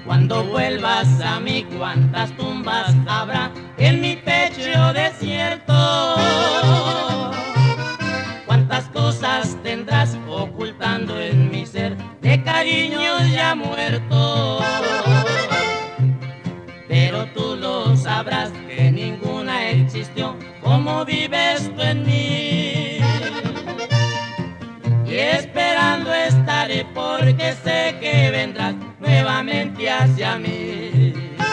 Cuando vuelvas a mí, cuántas tumbas habrá en mi pecho desierto. Cuántas cosas tendrás ocultando en mi ser de cariños ya muertos. Pero tú lo sabrás que ninguna existió como vives tú en mí. Y esperando estaré porque sé que vendrás nuevamente hacia mí.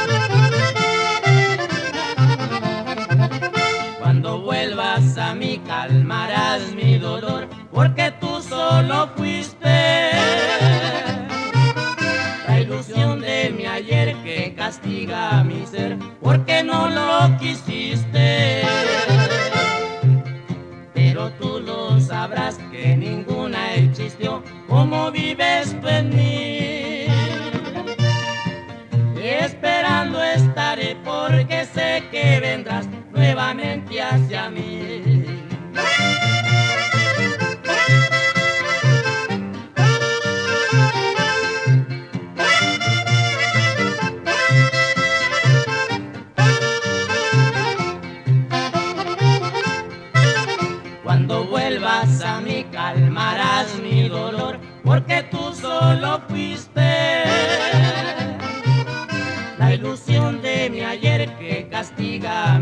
Cuando vuelvas a mí calmarás mi dolor, porque tú solo fuiste la ilusión de mi ayer que castiga mi ser, porque no lo quisiste. Pero tú lo sabrás que ninguna existió como vives tú en mí. Y esperando estaré porque sé que vendrás nuevamente hacia mí. Cuando vuelvas a mí calmarás mi dolor, porque tú solo fuiste la ilusión de mi ayer que castiga